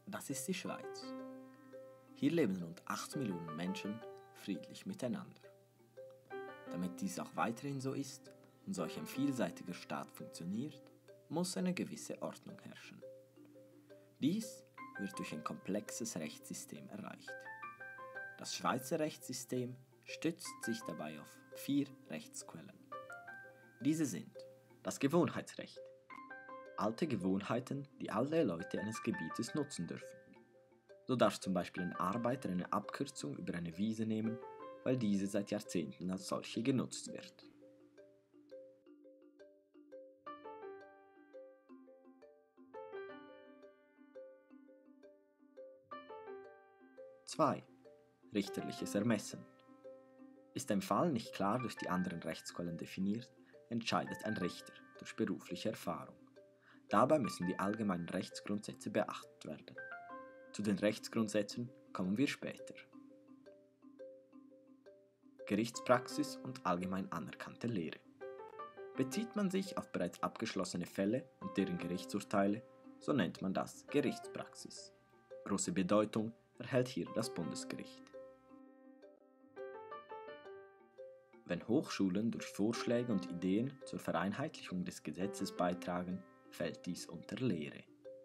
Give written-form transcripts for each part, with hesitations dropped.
Das ist die Schweiz. Hier leben rund 8 Millionen Menschen friedlich miteinander. Damit dies auch weiterhin so ist und solch ein vielseitiger Staat funktioniert, muss eine gewisse Ordnung herrschen. Dies wird durch ein komplexes Rechtssystem erreicht. Das Schweizer Rechtssystem stützt sich dabei auf 4 Rechtsquellen. Diese sind das Gewohnheitsrecht. Alte Gewohnheiten, die alle Leute eines Gebietes nutzen dürfen. So darf zum Beispiel ein Arbeiter eine Abkürzung über eine Wiese nehmen, weil diese seit Jahrzehnten als solche genutzt wird. Zwei. Richterliches Ermessen. Ist ein Fall nicht klar durch die anderen Rechtsquellen definiert, entscheidet ein Richter durch berufliche Erfahrung. Dabei müssen die allgemeinen Rechtsgrundsätze beachtet werden. Zu den Rechtsgrundsätzen kommen wir später. Gerichtspraxis und allgemein anerkannte Lehre. Bezieht man sich auf bereits abgeschlossene Fälle und deren Gerichtsurteile, so nennt man das Gerichtspraxis. Große Bedeutung erhält hier das Bundesgericht. Wenn Hochschulen durch Vorschläge und Ideen zur Vereinheitlichung des Gesetzes beitragen, fällt dies unter Lehre.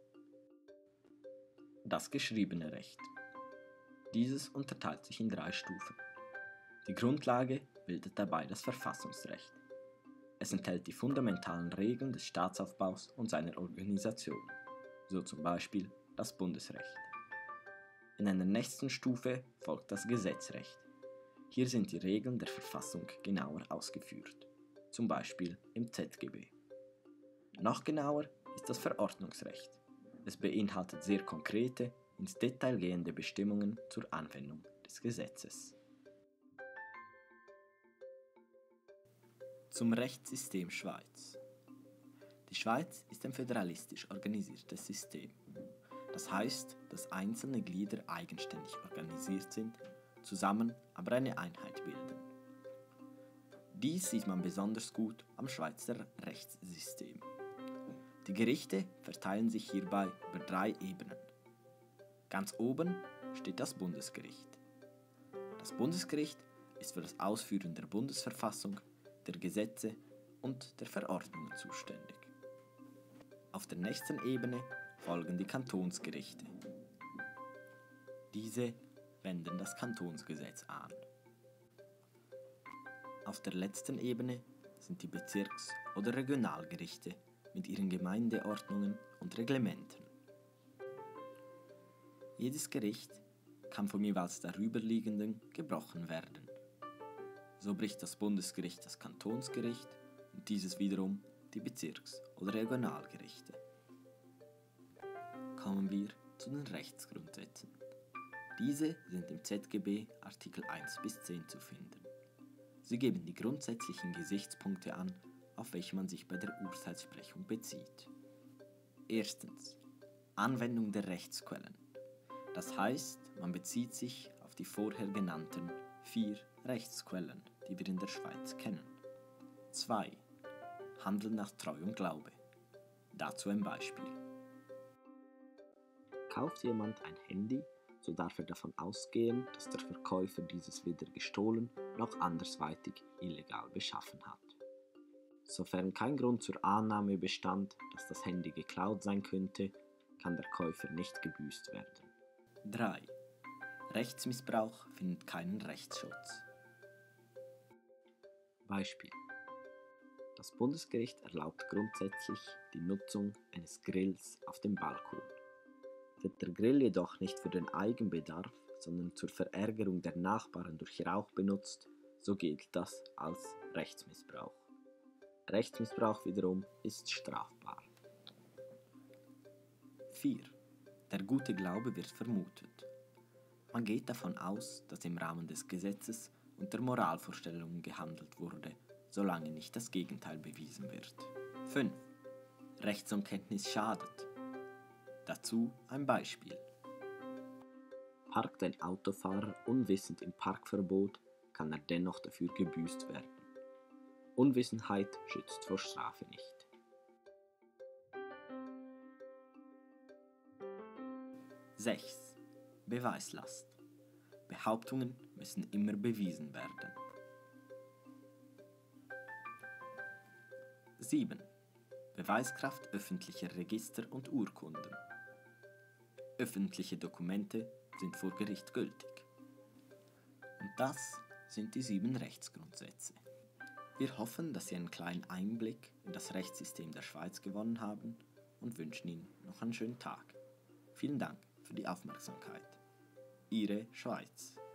Das geschriebene Recht. Dieses unterteilt sich in 3 Stufen. Die Grundlage bildet dabei das Verfassungsrecht. Es enthält die fundamentalen Regeln des Staatsaufbaus und seiner Organisation, so zum Beispiel das Bundesrecht. In einer nächsten Stufe folgt das Gesetzrecht. Hier sind die Regeln der Verfassung genauer ausgeführt, zum Beispiel im ZGB. Noch genauer ist das Verordnungsrecht. Es beinhaltet sehr konkrete, ins Detail gehende Bestimmungen zur Anwendung des Gesetzes. Zum Rechtssystem Schweiz. Die Schweiz ist ein föderalistisch organisiertes System. Das heißt, dass einzelne Glieder eigenständig organisiert sind, zusammen aber eine Einheit bilden. Dies sieht man besonders gut am Schweizer Rechtssystem. Die Gerichte verteilen sich hierbei über 3 Ebenen. Ganz oben steht das Bundesgericht. Das Bundesgericht ist für das Ausführen der Bundesverfassung, der Gesetze und der Verordnungen zuständig. Auf der nächsten Ebene folgen die Kantonsgerichte. Diese wenden das Kantonsgesetz an. Auf der letzten Ebene sind die Bezirks- oder Regionalgerichte mit ihren Gemeindeordnungen und Reglementen. Jedes Gericht kann vom jeweils darüberliegenden gebrochen werden. So bricht das Bundesgericht das Kantonsgericht und dieses wiederum die Bezirks- oder Regionalgerichte. Kommen wir zu den Rechtsgrundsätzen. Diese sind im ZGB Artikel 1 bis 10 zu finden. Sie geben die grundsätzlichen Gesichtspunkte an, auf welche man sich bei der Urteilssprechung bezieht. Erstens. Anwendung der Rechtsquellen. Das heißt, man bezieht sich auf die vorher genannten 4 Rechtsquellen, die wir in der Schweiz kennen. 2. Handeln nach Treu und Glaube. Dazu ein Beispiel. Kauft jemand ein Handy, so darf er davon ausgehen, dass der Verkäufer dieses weder gestohlen noch andersweitig illegal beschaffen hat. Sofern kein Grund zur Annahme bestand, dass das Handy geklaut sein könnte, kann der Käufer nicht gebüßt werden. 3. Rechtsmissbrauch findet keinen Rechtsschutz. Beispiel. Das Bundesgericht erlaubt grundsätzlich die Nutzung eines Grills auf dem Balkon. Wird der Grill jedoch nicht für den Eigenbedarf, sondern zur Verärgerung der Nachbarn durch Rauch benutzt, so gilt das als Rechtsmissbrauch. Rechtsmissbrauch wiederum ist strafbar. 4. Der gute Glaube wird vermutet. Man geht davon aus, dass im Rahmen des Gesetzes und der Moralvorstellungen gehandelt wurde, solange nicht das Gegenteil bewiesen wird. 5. Rechtsunkenntnis schadet. Dazu ein Beispiel. Parkt ein Autofahrer unwissend im Parkverbot, kann er dennoch dafür gebüßt werden. Unwissenheit schützt vor Strafe nicht. 6. Beweislast. Behauptungen müssen immer bewiesen werden. 7. Beweiskraft öffentlicher Register und Urkunden. Öffentliche Dokumente sind vor Gericht gültig. Und das sind die 7 Rechtsgrundsätze. Wir hoffen, dass Sie einen kleinen Einblick in das Rechtssystem der Schweiz gewonnen haben und wünschen Ihnen noch einen schönen Tag. Vielen Dank für die Aufmerksamkeit. Ihre Schweiz.